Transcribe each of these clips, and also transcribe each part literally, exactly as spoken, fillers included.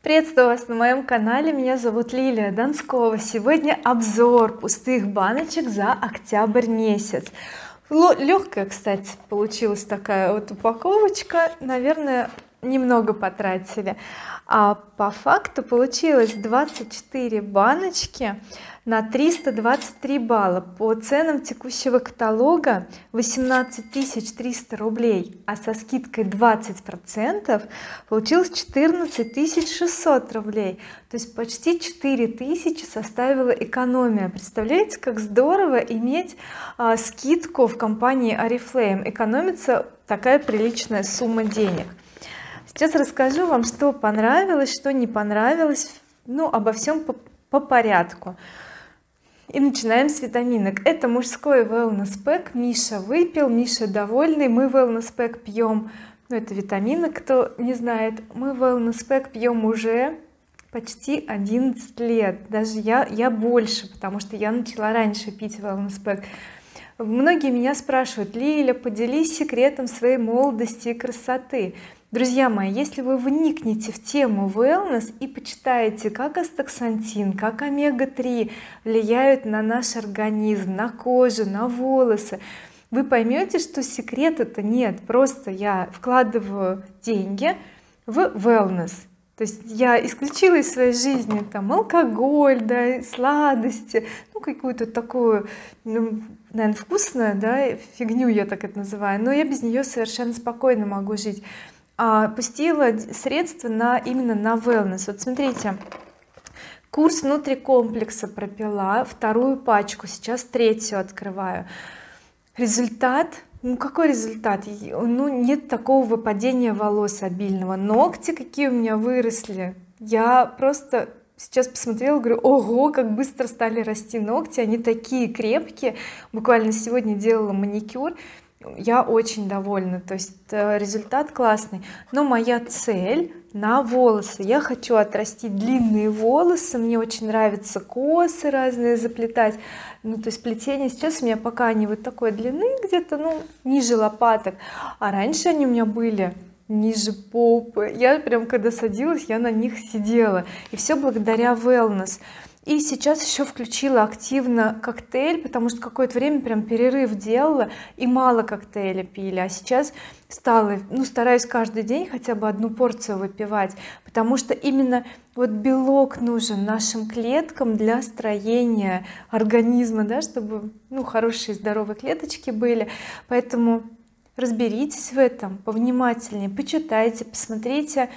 Приветствую вас на моем канале, меня зовут Лилия Донскова. Сегодня обзор пустых баночек за октябрь месяц. Легкая, кстати, получилась такая вот упаковочка, наверное, немного потратили, а по факту получилось двадцать четыре баночки на триста двадцать три балла. По ценам текущего каталога восемнадцать тысяч триста рублей, а со скидкой двадцать процентов получилось четырнадцать тысяч шестьсот рублей, то есть почти четыре тысячи составила экономия. Представляете, как здорово иметь а, скидку в компании oriflame, экономится такая приличная сумма денег. Сейчас расскажу вам, что понравилось, что не понравилось, ну обо всем по, по порядку. И начинаем с витаминок. Это мужской wellness pack. Миша выпил, Миша довольный. Мы wellness pack пьем, ну это витамины, кто не знает, мы wellness pack пьем уже почти одиннадцать лет, даже я я больше, потому что я начала раньше пить wellness pack. Многие меня спрашивают: Лиля, поделись секретом своей молодости и красоты. Друзья мои, если вы вникнете в тему wellness и почитаете, как астаксантин, как омега три влияют на наш организм, на кожу, на волосы, вы поймете, что секрета-то нет, просто я вкладываю деньги в wellness. То есть я исключила из своей жизни там алкоголь, да, сладости, ну какую-то такую, ну, наверное, вкусную, да, фигню я так это называю, но я без нее совершенно спокойно могу жить. А пустила средства на именно на wellness. Вот смотрите, курс внутрикомплекса пропила, вторую пачку, сейчас третью открываю. Результат, ну какой результат? Ну нет такого выпадения волос обильного, ногти какие у меня выросли, я просто сейчас посмотрела, говорю, ого, как быстро стали расти ногти, они такие крепкие. Буквально сегодня делала маникюр, я очень довольна, то есть результат классный. Но моя цель на волосы, я хочу отрастить длинные волосы, мне очень нравятся косы разные заплетать, ну то есть плетение сейчас у меня пока они вот такой длины, где-то ну ниже лопаток, а раньше они у меня были ниже попы, я прям когда садилась, я на них сидела, и все благодаря wellness. И сейчас еще включила активно коктейль, потому что какое-то время прям перерыв делала и мало коктейля пили, а сейчас стала, ну стараюсь каждый день хотя бы одну порцию выпивать, потому что именно вот белок нужен нашим клеткам для строения организма, да, чтобы ну хорошие здоровые клеточки были. Поэтому разберитесь в этом повнимательнее, почитайте, посмотрите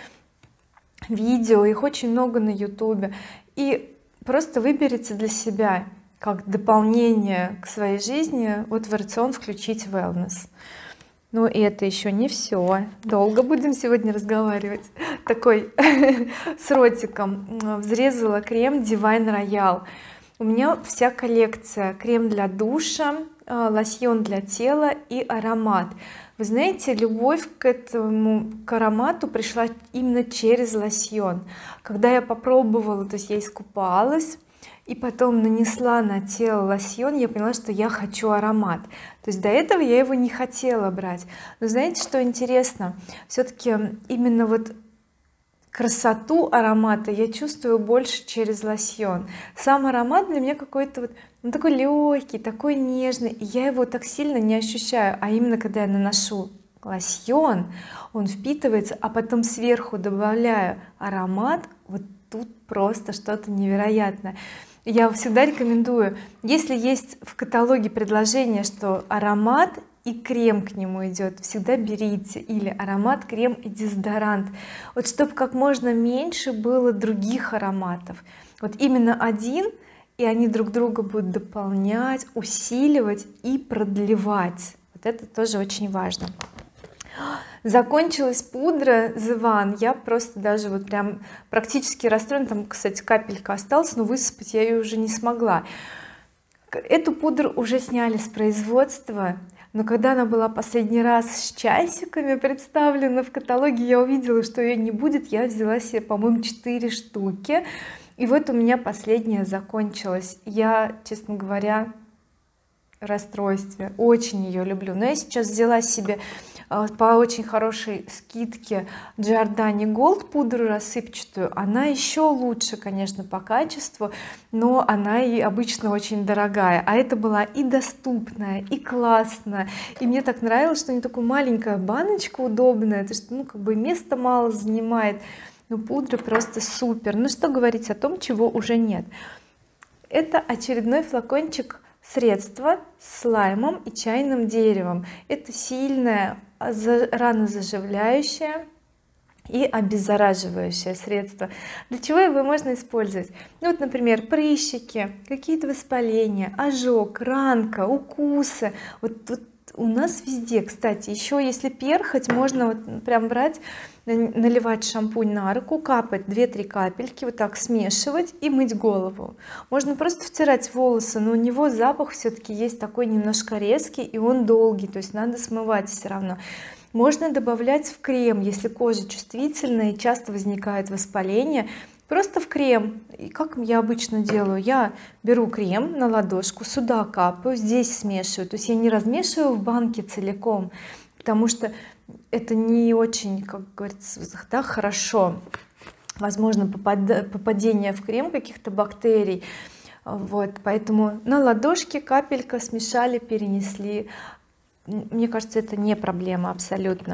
видео, их очень много на ютубе, и просто выберите для себя как дополнение к своей жизни вот в рацион включить wellness. Ну и это еще не все, долго будем сегодня разговаривать. Такой с ротиком взрезала крем Divine Royal. У меня вся коллекция: крем для душа, лосьон для тела и аромат. Вы знаете, любовь к этому к аромату пришла именно через лосьон. Когда я попробовала, то есть я искупалась и потом нанесла на тело лосьон, я поняла, что я хочу аромат. То есть до этого я его не хотела брать. Но знаете, что интересно, все-таки именно вот красоту аромата я чувствую больше через лосьон. Сам аромат для меня какой-то вот он такой легкий, такой нежный, и я его так сильно не ощущаю, а именно когда я наношу лосьон, он впитывается, а потом сверху добавляю аромат, вот тут просто что-то невероятное. Я всегда рекомендую, если есть в каталоге предложение, что аромат и крем к нему идет, всегда берите, или аромат, крем и дезодорант, вот чтобы как можно меньше было других ароматов, вот именно один, и они друг друга будут дополнять, усиливать и продлевать. Вот это тоже очень важно. Закончилась пудра The One, я просто даже вот прям практически расстроена, там кстати капелька осталась, но высыпать я ее уже не смогла. Эту пудру уже сняли с производства, но когда она была последний раз с часиками представлена в каталоге, я увидела, что ее не будет, я взяла себе, по-моему, четыре штуки, и вот у меня последняя закончилась. Я, честно говоря, в расстройстве, очень ее люблю, но я сейчас взяла себе а, по очень хорошей скидке Giordani Gold пудру рассыпчатую. Она еще лучше, конечно, по качеству, но она и обычно очень дорогая, а это была и доступная, и классная, и мне так нравилось, что не такая маленькая баночка удобная, то есть ну как бы места мало занимает, но пудра просто супер. Ну что говорить о том, чего уже нет. Это очередной флакончик средства с лаймом и чайным деревом. Это сильное ранозаживляющее и обеззараживающее средство. Для чего его можно использовать? Ну вот, например, прыщики, какие-то воспаления, ожог, ранка, укусы. Вот, вот у нас везде, кстати, еще если перхоть, можно вот прям брать, наливать шампунь на руку, капать две-три капельки, вот так смешивать и мыть голову. Можно просто втирать волосы, но у него запах все-таки есть такой немножко резкий, и он долгий, то есть надо смывать все равно. Можно добавлять в крем, если кожа чувствительная и часто возникает воспаление, просто в крем. И как я обычно делаю, я беру крем на ладошку, сюда капаю, здесь смешиваю, то есть я не размешиваю в банке целиком, потому что это не очень, как говорится, да, хорошо, возможно попадение в крем каких-то бактерий, вот, поэтому на ладошке капелька смешали, перенесли. Мне кажется, это не проблема абсолютно.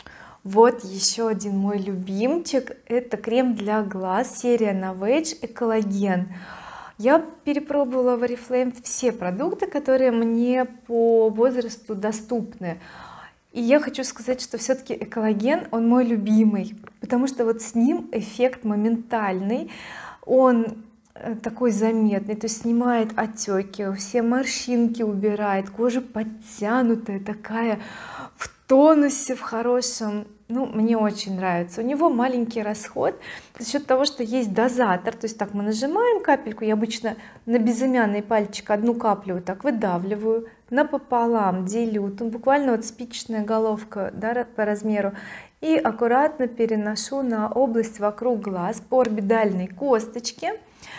Вот еще один мой любимчик, это крем для глаз, серия Novage Экологен. Я перепробовала в Oriflame все продукты, которые мне по возрасту доступны, и я хочу сказать, что все-таки Экологен, он мой любимый, потому что вот с ним эффект моментальный, он такой заметный, то есть снимает отеки, все морщинки убирает, кожа подтянутая такая, в тонусе, в хорошем. Ну мне очень нравится. У него маленький расход за счет того, что есть дозатор, то есть так мы нажимаем капельку, я обычно на безымянный пальчик одну каплю вот так выдавливаю, напополам делю, тут буквально вот спичечная головка, да, по размеру, и аккуратно переношу на область вокруг глаз по орбитальной косточке.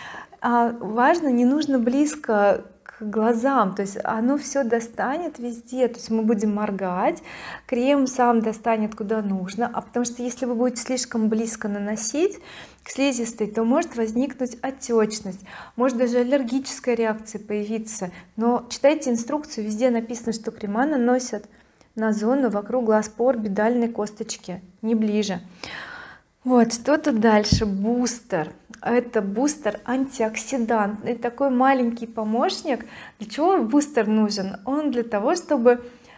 А важно, не нужно близко к глазам, то есть оно все достанет везде, то есть мы будем моргать, крем сам достанет куда нужно, а потому что если вы будете слишком близко наносить к слизистой, то может возникнуть отечность, может даже аллергическая реакция появиться. Но читайте инструкцию, везде написано, что крема наносят на зону вокруг глаз по орбитальной косточке, не ближе. Вот что тут дальше. Бустер. Это бустер антиоксидантный, такой маленький помощник. Для чего бустер нужен? Он для того, чтобы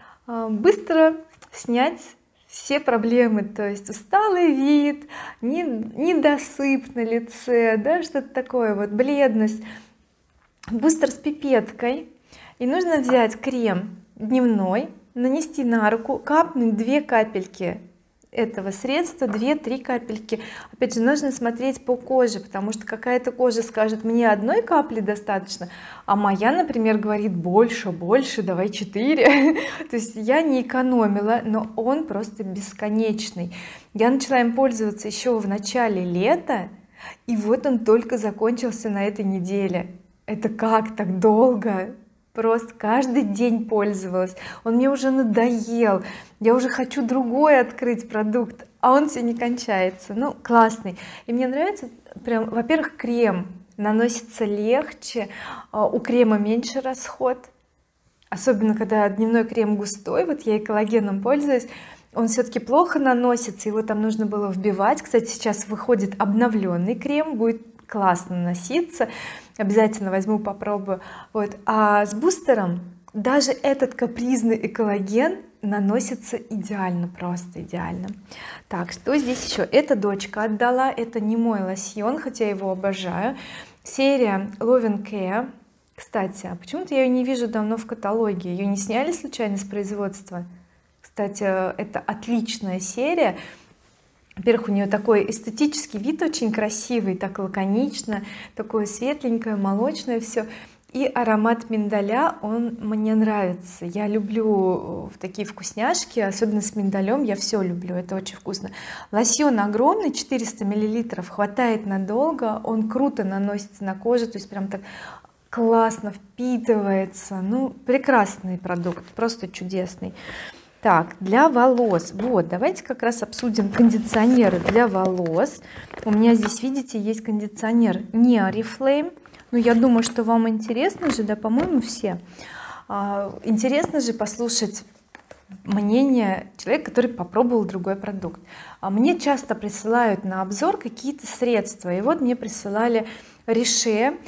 быстро снять все проблемы, то есть усталый вид, недосып на лице, да, что-то такое, вот бледность. Бустер с пипеткой, и нужно взять крем дневной, нанести на руку, капнуть две капельки этого средства, две-три капельки. Опять же, нужно смотреть по коже, потому что какая-то кожа скажет, мне одной капли достаточно, а моя, например, говорит, больше больше, давай четыре. То есть я не экономила, но он просто бесконечный. Я начала им пользоваться еще в начале лета, и вот он только закончился на этой неделе. Это как так долго? Просто каждый день пользовалась, он мне уже надоел, я уже хочу другой открыть продукт, а он все не кончается. Ну классный, и мне нравится прям, во-первых, крем наносится легче, у крема меньше расход, особенно когда дневной крем густой, вот я экологеном пользуюсь, он все-таки плохо наносится, его там нужно было вбивать. Кстати, сейчас выходит обновленный крем, будет классно носиться, обязательно возьму, попробую. Вот, а с бустером даже этот капризный экологен наносится идеально, просто идеально. Так, что здесь еще? Это дочка отдала, это не мой лосьон, хотя я его обожаю, серия Love Care. Кстати, а почему-то я ее не вижу давно в каталоге, ее не сняли случайно с производства? Кстати, это отличная серия. Во-первых, у нее такой эстетический вид, очень красивый, так лаконично, такое светленькое, молочное все, и аромат миндаля, он мне нравится. Я люблю такие вкусняшки, особенно с миндалем, я все люблю, это очень вкусно. Лосьон огромный, четыреста миллилитров, хватает надолго, он круто наносится на кожу, то есть прям так классно впитывается. Ну прекрасный продукт, просто чудесный. Так, для волос, вот давайте как раз обсудим кондиционеры для волос. У меня здесь, видите, есть кондиционер не Oriflame. Ну, я думаю, что вам интересно же, да, по-моему, все а, интересно же послушать мнение человека, который попробовал другой продукт. А мне часто присылают на обзор какие-то средства, и вот мне присылали Riche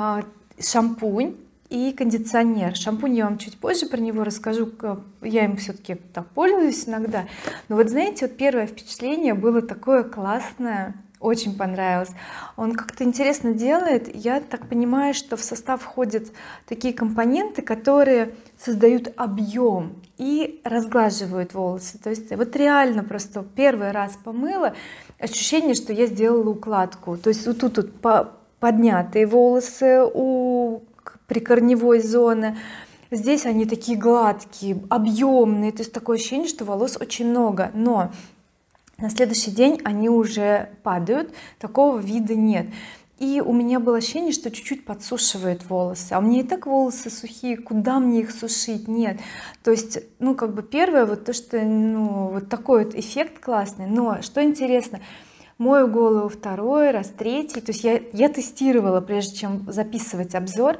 шампунь и кондиционер. Шампунь я вам чуть позже про него расскажу, я им все-таки так пользуюсь иногда. Но вот знаете, вот первое впечатление было такое классное, очень понравилось. Он как-то интересно делает. Я так понимаю, что в состав входят такие компоненты, которые создают объем и разглаживают волосы. То есть вот реально просто первый раз помыла, ощущение, что я сделала укладку. То есть вот тут вот поднятые волосы у прикорневой зоны, здесь они такие гладкие, объемные, то есть такое ощущение, что волос очень много, но на следующий день они уже падают, такого вида нет. И у меня было ощущение, что чуть-чуть подсушивает волосы, а у меня и так волосы сухие, куда мне их сушить? Нет. То есть, ну как бы первое вот то, что ну вот такой вот эффект классный. Но что интересно, мою голову второй раз, третий, то есть я, я тестировала, прежде чем записывать обзор,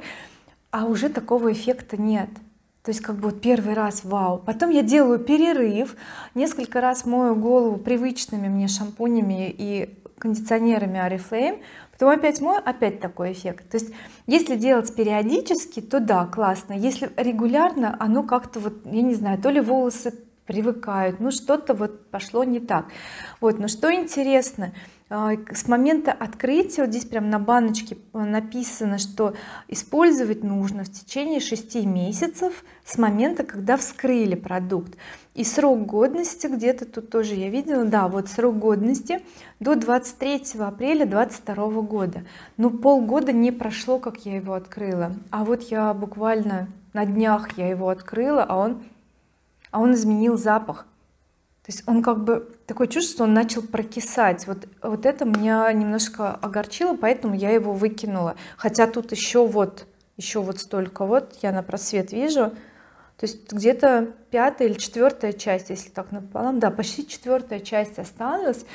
а уже такого эффекта нет. То есть как бы вот первый раз вау. Потом я делаю перерыв, несколько раз мою голову привычными мне шампунями и кондиционерами Oriflame, потом опять мою, опять такой эффект. То есть если делать периодически, то да, классно. Если регулярно, оно как-то вот, я не знаю, то ли волосы привыкают, ну что-то вот пошло не так. Вот, но что интересно, с момента открытия, вот здесь прям на баночке написано, что использовать нужно в течение шести месяцев с момента, когда вскрыли продукт, и срок годности где-то тут тоже я видела, да, вот срок годности до двадцать третьего апреля двадцать второго года. Но полгода не прошло, как я его открыла, а вот я буквально на днях я его открыла, а он а он изменил запах. То есть он как бы такое чувство, что он начал прокисать. Вот, вот это меня немножко огорчило, поэтому я его выкинула. Хотя тут еще вот еще вот столько, вот я на просвет вижу, то есть где-то пятая или четвертая часть, если так напополам, да, почти четвертая часть осталась,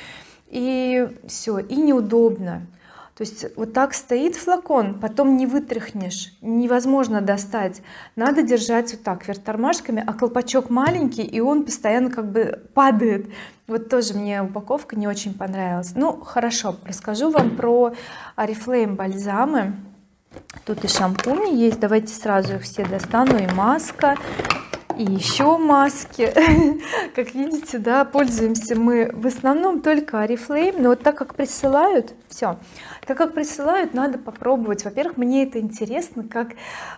и все, и неудобно. То есть вот так стоит флакон, потом не вытряхнешь, невозможно достать, надо держать вот так вверх тормашками, а колпачок маленький, и он постоянно как бы падает. Вот тоже мне упаковка не очень понравилась. Ну хорошо, расскажу вам про Oriflame бальзамы. Тут и шампуни есть, давайте сразу их все достану, и маска, и еще маски. Как видите, да, пользуемся мы в основном только Oriflame, но вот так как присылают, все, так как присылают, надо попробовать. Во-первых, мне это интересно, как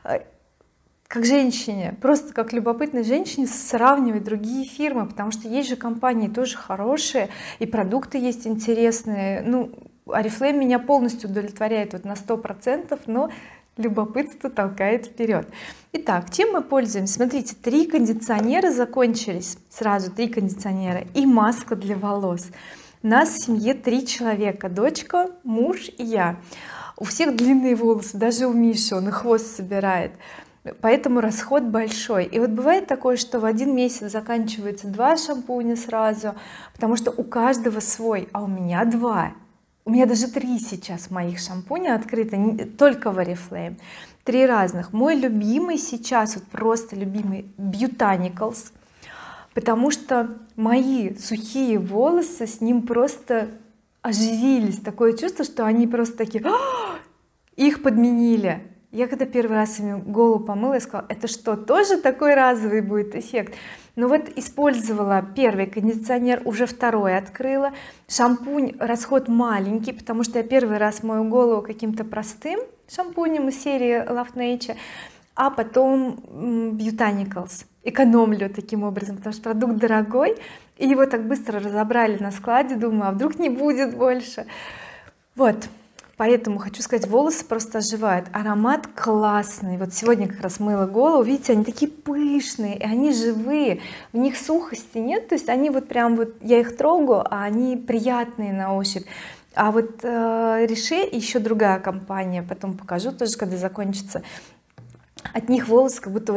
как женщине, просто как любопытной женщине сравнивать другие фирмы, потому что есть же компании тоже хорошие, и продукты есть интересные. Ну, Oriflame меня полностью удовлетворяет вот на сто процентов, но любопытство толкает вперед. Итак, чем мы пользуемся? Смотрите, три кондиционера закончились, сразу три кондиционера и маска для волос. У нас в семье три человека: дочка, муж и я. У всех длинные волосы, даже у Миши, он и хвост собирает, поэтому расход большой. И вот бывает такое, что в один месяц заканчивается два шампуня сразу, потому что у каждого свой, а у меня два. У меня даже три сейчас моих шампуня открыто, только в Oriflame, три разных. Мой любимый сейчас, вот просто любимый, Botanicals, потому что мои сухие волосы с ним просто оживились, такое чувство, что они просто такие, их подменили. Я когда первый раз ими голову помыла, я сказала, это что, тоже такой разовый будет эффект? Ну вот использовала первый кондиционер, уже второй открыла. Шампунь, расход маленький, потому что я первый раз мою голову каким-то простым шампунем из серии Love Nature, а потом Botanicals экономлю таким образом, потому что продукт дорогой, и его так быстро разобрали на складе, думаю, а вдруг не будет больше. Вот, поэтому хочу сказать, волосы просто оживают, аромат классный. Вот сегодня как раз мыла голову, видите, они такие пышные, и они живые, в них сухости нет, то есть они вот прям вот, я их трогаю, а они приятные на ощупь. А вот э, Riche, еще другая компания, потом покажу тоже, когда закончится, от них волосы как будто вот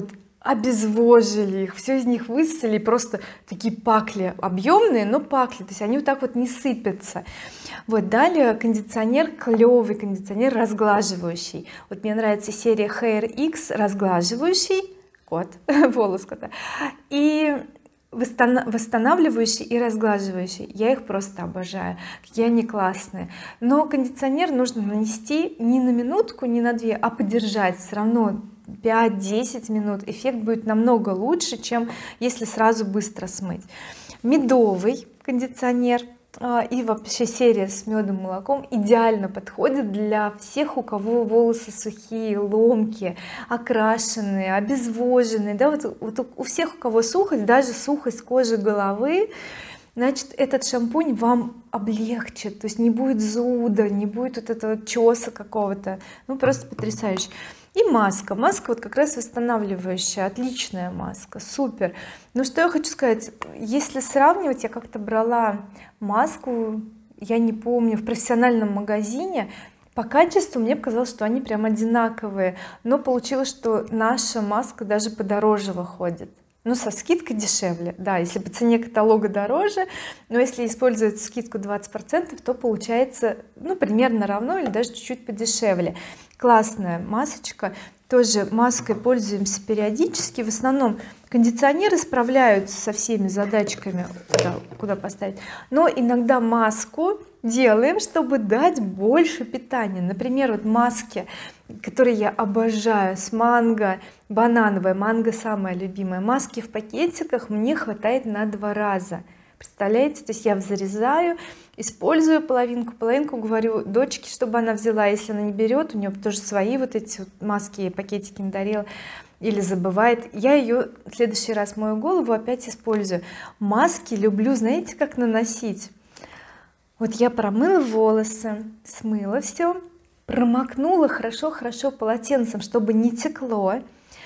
обезвожили их, все из них высосали, просто такие пакли объемные, но пакли, то есть они вот так вот не сыпятся. Вот далее кондиционер, клевый кондиционер разглаживающий. Вот мне нравится серия Hair X разглаживающий, кот, волос кота, и восстанавливающий и разглаживающий. Я их просто обожаю, какие они классные. Но кондиционер нужно нанести не на минутку, не на две, а подержать. Все равно пять-десять минут, эффект будет намного лучше, чем если сразу быстро смыть. Медовый кондиционер и вообще серия с медом, молоком идеально подходит для всех, у кого волосы сухие, ломкие, окрашенные, обезвоженные, да, вот, вот у всех, у кого сухость, даже сухость кожи головы, значит этот шампунь вам облегчит, то есть не будет зуда, не будет вот этого чеса какого-то, ну просто потрясающе. И маска, маска вот как раз восстанавливающая, отличная маска, супер. Но что я хочу сказать, если сравнивать, я как-то брала маску, я не помню, в профессиональном магазине, по качеству мне показалось, что они прям одинаковые, но получилось, что наша маска даже подороже выходит, ну со скидкой дешевле, да, если по цене каталога дороже, но если использовать скидку двадцать процентов, то получается ну примерно равно или даже чуть-чуть подешевле. Классная масочка, тоже маской пользуемся периодически, в основном кондиционеры справляются со всеми задачками, куда, куда поставить, но иногда маску делаем, чтобы дать больше питания. Например, вот маски, которые я обожаю, с манго, банановая, манго самая любимая, маски в пакетиках мне хватает на два раза, представляете? То есть я зарезаю, использую половинку, половинку говорю дочке, чтобы она взяла, если она не берет, у нее тоже свои вот эти вот маски, пакетики надарила или забывает, я ее в следующий раз мою голову опять использую. Маски люблю, знаете, как наносить? Вот я промыла волосы, смыла все, промокнула хорошо-хорошо полотенцем, чтобы не текло,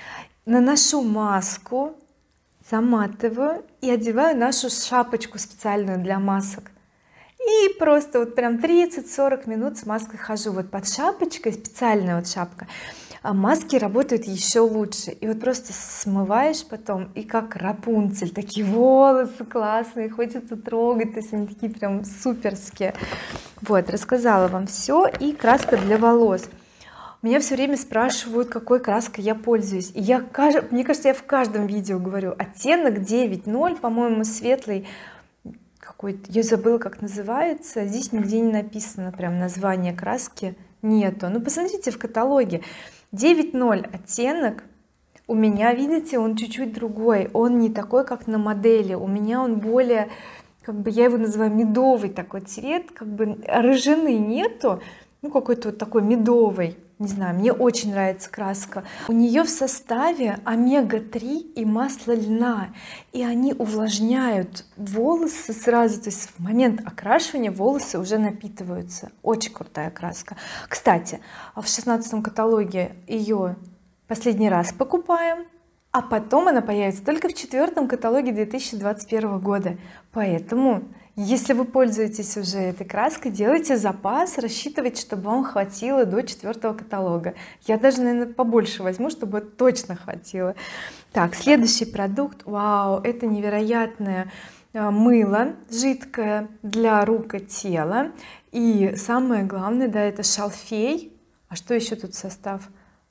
наношу маску, заматываю и одеваю нашу шапочку специальную для масок, и просто вот прям тридцать-сорок минут с маской хожу. Вот под шапочкой, специальная вот шапка, а маски работают еще лучше, и вот просто смываешь потом, и как Рапунцель, такие волосы классные, хочется трогать, то есть они такие прям суперские. Вот, рассказала вам все. И краска для волос. Меня все время спрашивают, какой краской я пользуюсь, и я, мне кажется, я в каждом видео говорю оттенок девять ноль, по-моему, светлый какой-то, я забыла, как называется, здесь нигде не написано прям название краски, нету. Ну посмотрите в каталоге, девять ноль оттенок у меня, видите, он чуть-чуть другой, он не такой, как на модели, у меня он более, как бы я его называю медовый такой цвет, как бы рыжины нету, ну какой-то вот такой медовый, не знаю, мне очень нравится краска. У нее в составе омега три и масло льна, и они увлажняют волосы сразу, то есть в момент окрашивания волосы уже напитываются. Очень крутая краска. Кстати, в шестнадцатом каталоге ее последний раз покупаем, а потом она появится только в четвертом каталоге две тысячи двадцать первого года, поэтому если вы пользуетесь уже этой краской, делайте запас, рассчитывайте, чтобы вам хватило до четвертого каталога. Я даже, наверное, побольше возьму, чтобы точно хватило. Так, следующий продукт, вау, это невероятное мыло жидкое для рук и тела, и самое главное, да, это шалфей. А что еще тут в состав?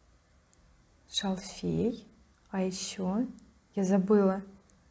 Шалфей, а еще я забыла,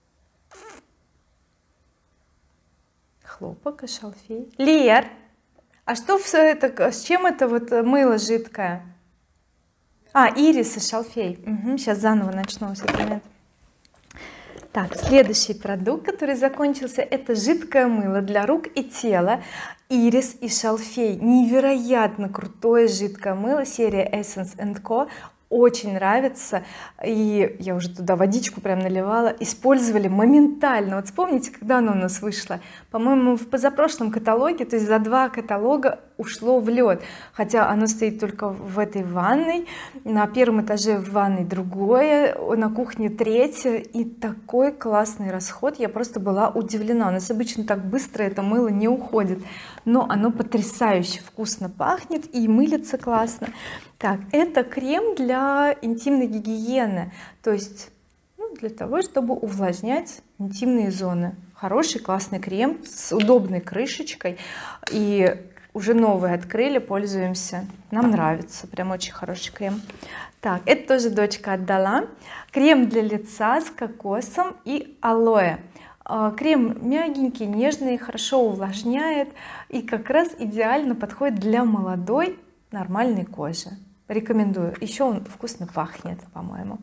хлопок и шалфей. Лер, а что все это, с чем это вот мыло жидкое? А, ирис и шалфей. Угу, сейчас заново начну с этого момента. Так, следующий продукт, который закончился, это жидкое мыло для рук и тела, ирис и шалфей. Невероятно крутое жидкое мыло, серия Essence энд ко. Очень нравится, и я уже туда водичку прям наливала, использовали моментально. Вот вспомните, когда оно у нас вышло, по-моему, в позапрошлом каталоге, то есть за два каталога ушло в лед, хотя оно стоит только в этой ванной, на первом этаже в ванной другое, на кухне третье, и такой классный расход, я просто была удивлена. У нас обычно так быстро это мыло не уходит, но оно потрясающе вкусно пахнет и мылится классно. Так, это крем для интимной гигиены, то есть для того, чтобы увлажнять интимные зоны. Хороший классный крем с удобной крышечкой, и уже новый открыли, пользуемся, нам нравится, прям очень хороший крем. Так, это тоже дочка отдала. Крем для лица с кокосом и алоэ. Крем мягенький, нежный, хорошо увлажняет и как раз идеально подходит для молодой нормальной кожи. Рекомендую. Еще он вкусно пахнет, по-моему.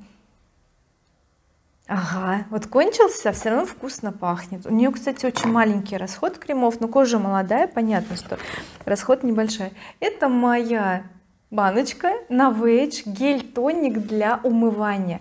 Ага, вот кончился, все равно вкусно пахнет. У нее, кстати, очень маленький расход кремов, но кожа молодая, понятно, что расход небольшой. Это моя баночка Novage гель-тоник для умывания.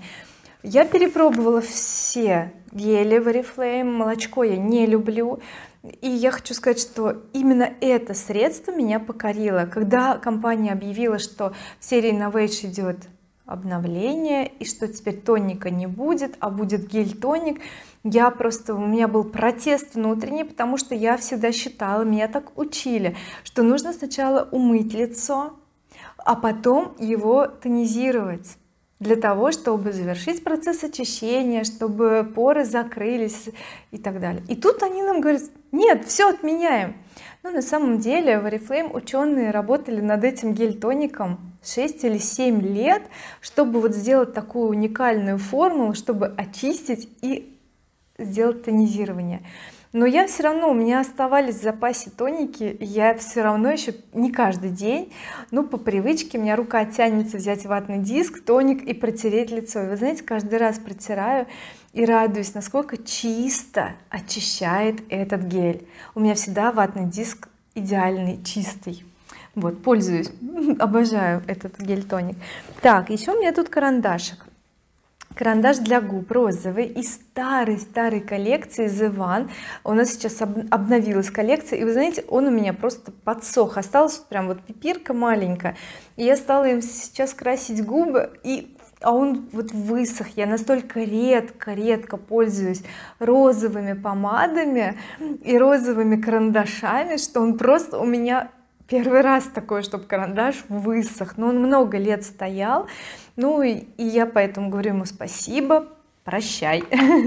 Я перепробовала все гели в Oriflame, молочко я не люблю, и я хочу сказать, что именно это средство меня покорило. Когда компания объявила, что в серии Novage идет обновление и что теперь тоника не будет, а будет гель-тоник, я просто, у меня был протест внутренний, потому что я всегда считала, меня так учили, что нужно сначала умыть лицо, а потом его тонизировать, для того чтобы завершить процесс очищения, чтобы поры закрылись и так далее. И тут они нам говорят: нет, все отменяем. Но на самом деле в Oriflame ученые работали над этим гель-тоником шесть или семь лет, чтобы вот сделать такую уникальную формулу, чтобы очистить и сделать тонизирование. Но я все равно, у меня оставались в запасе тоники, я все равно еще не каждый день, ну по привычке, у меня рука тянется взять ватный диск, тоник и протереть лицо. И вы знаете, каждый раз протираю и радуюсь, насколько чисто очищает этот гель. У меня всегда ватный диск идеальный, чистый. Вот, пользуюсь, обожаю этот гель-тоник. Так, еще у меня тут карандашик. Карандаш для губ розовый из старой-старой коллекции The One. У нас сейчас обновилась коллекция, и вы знаете, он у меня просто подсох, осталась прям вот пипирка маленькая, и я стала им сейчас красить губы, и а он вот высох. Я настолько редко-редко пользуюсь розовыми помадами и розовыми карандашами, что он просто у меня первый раз такой, чтобы карандаш высох, но он много лет стоял. Ну и, и я поэтому говорю ему спасибо, прощай.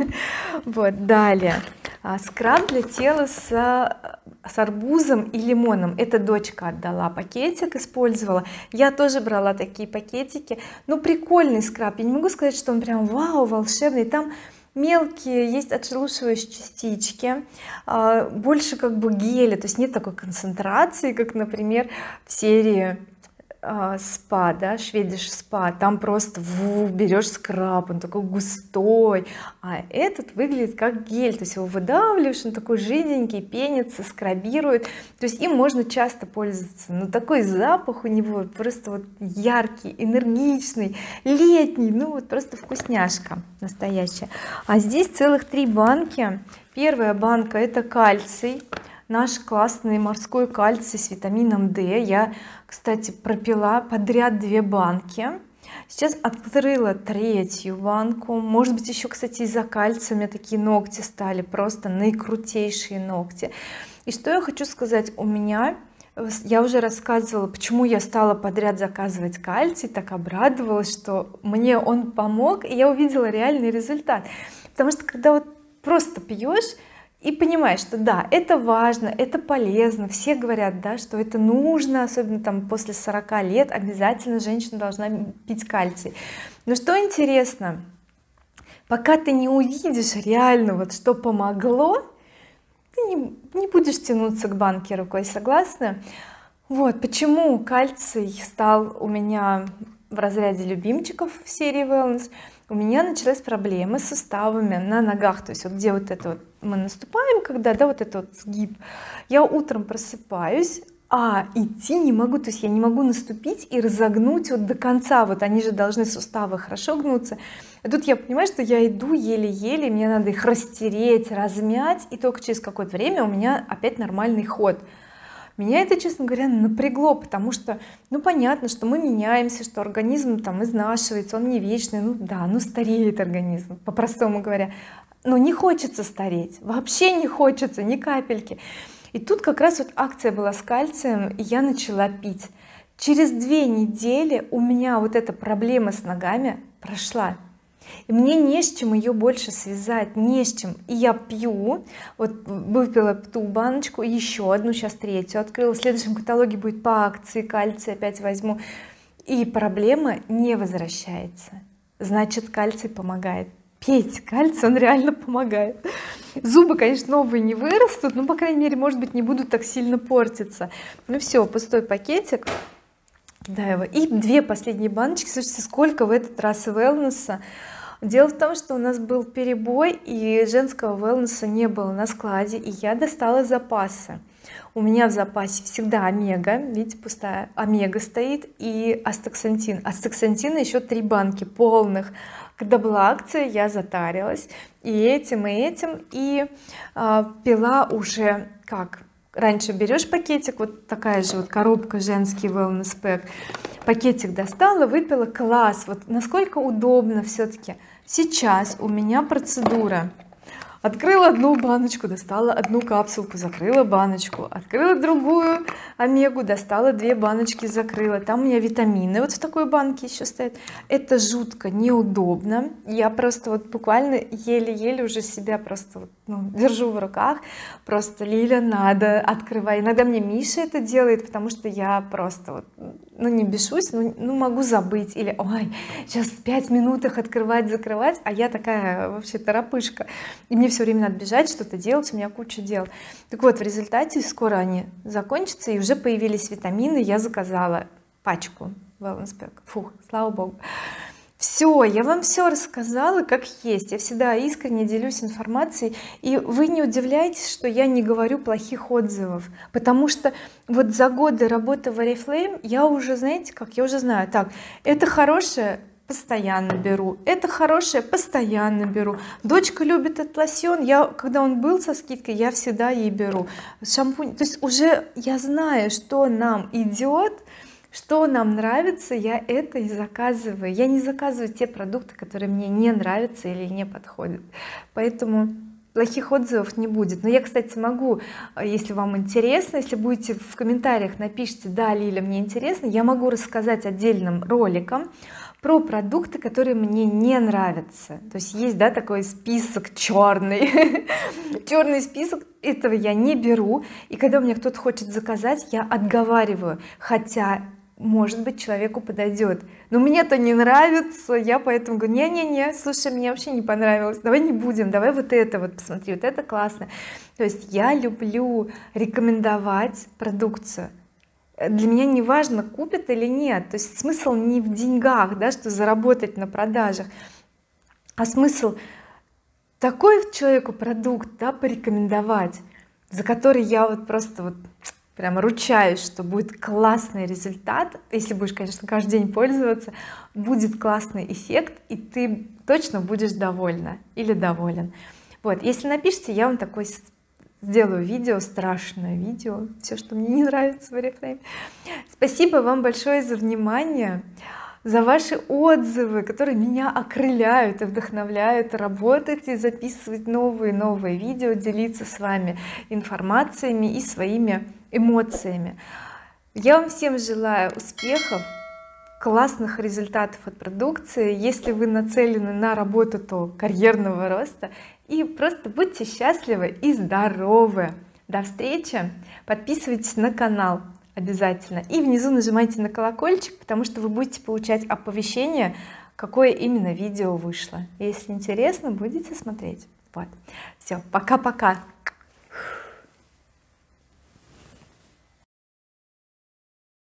Вот, далее а, скраб для тела с, с арбузом и лимоном. Это дочка отдала, пакетик использовала, я тоже брала такие пакетики. Ну прикольный скраб, я не могу сказать, что он прям вау, волшебный. Там мелкие есть отшелушивающие частички, а, больше как бы геля, то есть нет такой концентрации, как, например, в серии спа, да, Шведиш спа, там просто ву, берешь скраб, он такой густой, а этот выглядит как гель, то есть его выдавливаешь, он такой жиденький, пенится, скрабирует, то есть им можно часто пользоваться. Но такой запах у него просто вот яркий, энергичный, летний, ну вот просто вкусняшка настоящая. А здесь целых три банки. Первая банка — это кальций, наш классный морской кальций с витамином D. Я, кстати, пропила подряд две банки, сейчас открыла третью банку. Может быть, еще, кстати, из-за кальция у меня такие ногти стали просто наикрутейшие ногти. И что я хочу сказать, у меня, я уже рассказывала, почему я стала подряд заказывать кальций, так обрадовалась, что мне он помог, и я увидела реальный результат. Потому что когда вот просто пьешь и понимаешь, что да, это важно, это полезно, все говорят, да, что это нужно, особенно там после сорока лет обязательно женщина должна пить кальций. Но что интересно, пока ты не увидишь реально вот что помогло, ты не, не будешь тянуться к банке рукой, согласна? Вот почему кальций стал у меня в разряде любимчиков в серии Wellness. У меня начались проблемы с суставами на ногах, то есть вот где вот это вот мы наступаем, когда, да, вот это вот сгиб, я утром просыпаюсь, а идти не могу, то есть я не могу наступить и разогнуть вот до конца, вот они же должны суставы хорошо гнуться, а тут я понимаю, что я иду еле-еле, мне надо их растереть, размять, и только через какое-то время у меня опять нормальный ход. Меня это, честно говоря, напрягло, потому что, ну понятно, что мы меняемся, что организм там изнашивается, он не вечный, ну да, ну стареет организм, по-простому говоря, но не хочется стареть, вообще не хочется ни капельки. И тут как раз вот акция была с кальцием, и я начала пить. Через две недели у меня вот эта проблема с ногами прошла. и мне не с чем ее больше связать, не с чем. И я пью, вот выпила ту баночку, еще одну, сейчас третью открыла, в следующем каталоге будет по акции кальций, опять возьму, и проблема не возвращается. Значит, кальций помогает. Пейте кальций, он реально помогает. Зубы, конечно, новые не вырастут, но по крайней мере, может быть, не будут так сильно портиться. Ну все, пустой пакетик, да, его. И две последние баночки. Слушайте, сколько в этот раз wellness. Дело в том, что у нас был перебой, и женского wellness не было на складе, и я достала запасы. У меня в запасе всегда омега, видите, пустая омега стоит, и астаксантин. Астаксантина еще три банки полных. Когда была акция, я затарилась и этим, и этим, и а, пила уже как раньше: берешь пакетик, вот такая же вот коробка, женский wellness pack, пакетик достала, выпила, класс. Вот насколько удобно. Все-таки сейчас у меня процедура: открыла одну баночку, достала одну капсулку, закрыла баночку, открыла другую омегу, достала две баночки, закрыла. Там у меня витамины вот в такой банке еще стоят. Это жутко неудобно. Я просто вот буквально еле-еле уже себя просто вот, ну, держу в руках. Просто: Лиля, надо, открывай. Иногда мне Миша это делает, потому что я просто вот, ну, не бешусь, ну, ну могу забыть, или ой, сейчас пять минут их открывать, закрывать, а я такая вообще торопышка, и мне все время надо бежать, что-то делать, у меня куча дел. Так вот, в результате скоро они закончатся, и уже появились витамины. Я заказала пачку wellness pack. Фух, слава богу. Все, я вам все рассказала как есть. Я всегда искренне делюсь информацией, и вы не удивляйтесь, что я не говорю плохих отзывов, потому что вот за годы работы в Oriflame я уже, знаете как, я уже знаю, так, это хорошее, постоянно беру, это хорошее, постоянно беру. Дочка любит этот лосьон, я, когда он был со скидкой, я всегда ей беру. Шампунь, то есть уже я знаю, что нам идет, что нам нравится, я это и заказываю. Я не заказываю те продукты, которые мне не нравятся или не подходят, поэтому плохих отзывов не будет. Но я, кстати, могу, если вам интересно, если будете в комментариях напишите: да, Лиля, мне интересно, я могу рассказать отдельным роликом про продукты, которые мне не нравятся. То есть есть, да, такой список черный черный список, этого я не беру, и когда у меня кто-то хочет заказать, я отговариваю, хотя может быть человеку подойдет, но мне-то не нравится, я поэтому говорю: не-не-не, слушай, мне вообще не понравилось, давай не будем, давай вот это вот посмотри, вот это классно. То есть я люблю рекомендовать продукцию. Для меня не важно, купят или нет, то есть смысл не в деньгах, да, что заработать на продажах, а смысл такой человеку продукт, да, порекомендовать, за который я вот просто вот прямо ручаюсь, что будет классный результат. Если будешь, конечно, каждый день пользоваться, будет классный эффект, и ты точно будешь довольна или доволен. Вот, если напишите, я вам такой сделаю видео, страшное видео, все, что мне не нравится в Oriflame. Спасибо вам большое за внимание, за ваши отзывы, которые меня окрыляют и вдохновляют работать и записывать новые новые видео, делиться с вами информациями и своими эмоциями. Я вам всем желаю успехов, классных результатов от продукции. Если вы нацелены на работу, то карьерного роста, и просто будьте счастливы и здоровы. До встречи, подписывайтесь на канал обязательно, и внизу нажимайте на колокольчик, потому что вы будете получать оповещение, какое именно видео вышло. Если интересно, будете смотреть. Вот, все, пока-пока.